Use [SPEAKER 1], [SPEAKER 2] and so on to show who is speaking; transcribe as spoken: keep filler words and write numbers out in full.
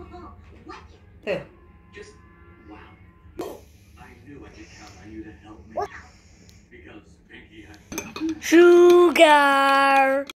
[SPEAKER 1] Who?
[SPEAKER 2] Just wow. I knew I could count on you to help me. Because Pinky had
[SPEAKER 3] Sugar.